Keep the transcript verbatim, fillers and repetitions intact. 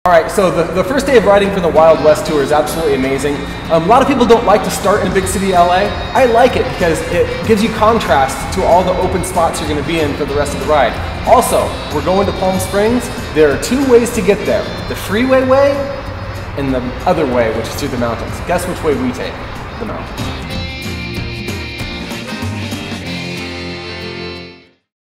All right, so the, the first day of riding for the Wild West Tour is absolutely amazing. Um, a lot of people don't like to start in a big city, L A. I like it because it gives you contrast to all the open spots you're going to be in for the rest of the ride. Also, we're going to Palm Springs. There are two ways to get there. The freeway way and the other way, which is through the mountains. Guess which way we take? The mountains.